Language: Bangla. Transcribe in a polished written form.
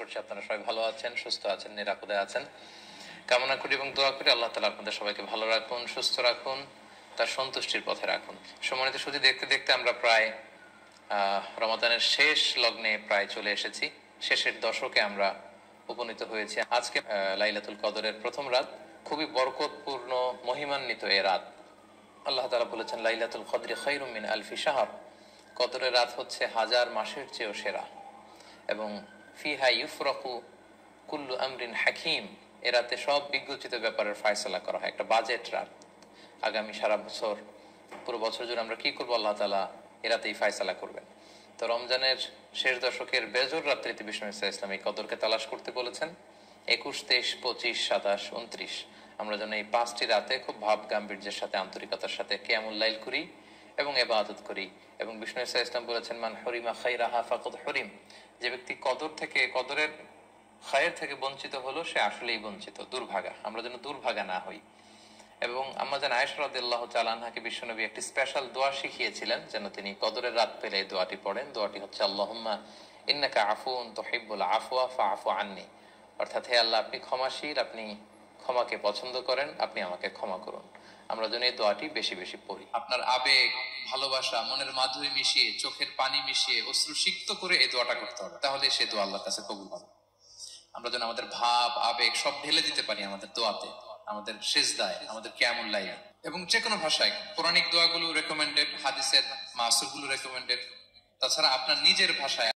করছি আপনারা সবাই ভালো আছেন, সুস্থ আছেন, নিরাপদে আছেন। কামনা করি এবং দোয়া করি আল্লাহ তাআলা আপনাদের সবাইকে ভালো রাখুন, সুস্থ রাখুন, তার সন্তুষ্টির পথে রাখুন। সম্মানিত শুধু দেখতে দেখতে আমরা প্রায় রমাদানের শেষ লগ্নে প্রায় চলে এসেছি। শেষের দশকে আমরা উপনীত হয়েছি। আজকে লাইলাতুল কদরের প্রথম রাত, খুবই বরকতপূর্ণ মহিমান্বিত এ রাত। আল্লাহ তাআলা বলেছেন লাইলাতুল কদরি খায়রুম মিন আলফি শাহর, কদরের রাত হচ্ছে হাজার মাসের চেয়েও সেরা। এবং ফিহা ইউফরাকু কুল্লু আমরিন হাকিম, এ রাতে সব বিজ্ঞচিত ব্যাপারের ফয়সালা করা হয়। একটা বাজেট রাত। আগামী সারা বছর, পুরো বছর জুড়ে আমরা কি করবো আল্লাহ তাআলা এ রাতেই ফয়সালা করবেন। তো রমজানের শেষ দশকের বেজর রাত্রিতে বিষ্ণু ইসলাম এই কদরকে তালাশ করতে বলেছেন। 21, 23, 25, 27, 29 আমরা যেন এই 5টি রাতে খুব ভাব গাম্ভীর্যের সাথে, আন্তরিকতার সাথে কিয়ামুল লাইল করি এবং ইবাদত করি। এবং বিষ্ণু ইসলাম বলেছেন মান হরিমা খায়রাহা ফাকাদ হরিম, যে ব্যক্তি কদরের খায়ের থেকে বঞ্চিত হলো সে আসলেই বঞ্চিত, দুর্ভাগা। আমরা যেন দুর্ভাগা না হই। এবং আম্মাজান আয়েশা রাদিয়াল্লাহু তাআলা আনহাকে বিশ্বনবী একটি স্পেশাল দোয়া শিখিয়েছিলেন, যেন তিনি কদরের রাত পেলে এই দোয়াটি পড়েন। দোয়াটি হচ্ছে আল্লাহুম্মা ইন্নাকা আফুউন তুহিব্বুল আফওয়া ফাআফু আন্নি, অর্থাৎ হে আল্লাহ, আপনি ক্ষমাশীল, আপনি ক্ষমাকে পছন্দ করেন, আপনি আমাকে ক্ষমা করুন। আমরা যেন এই দোয়াটি বেশি বেশি পড়ি। আপনার আবেগ, ভালোবাসা, মনের মাধুরী মিশিয়ে, চোখের পানি মিশিয়ে, অশ্রু সিক্ত করে এই দোয়াটা করতে হবে, তাহলে সে দোয়া আল্লাহর কাছে কবুল হবে। আমরা যেন আমাদের ভাব, আবেগ সব ঢেলে দিতে পারি আমাদের দোয়াতে, আমাদের সিজদায়, আমাদের কিয়ামুল লাইলে। এবং যে কোনো ভাষায় পৌরাণিক দোয়াগুলো রেকমেন্ডেড, হাদিসের মাসুরগুলো রেকমেন্ডেড। তাছাড়া আপনার নিজের ভাষায়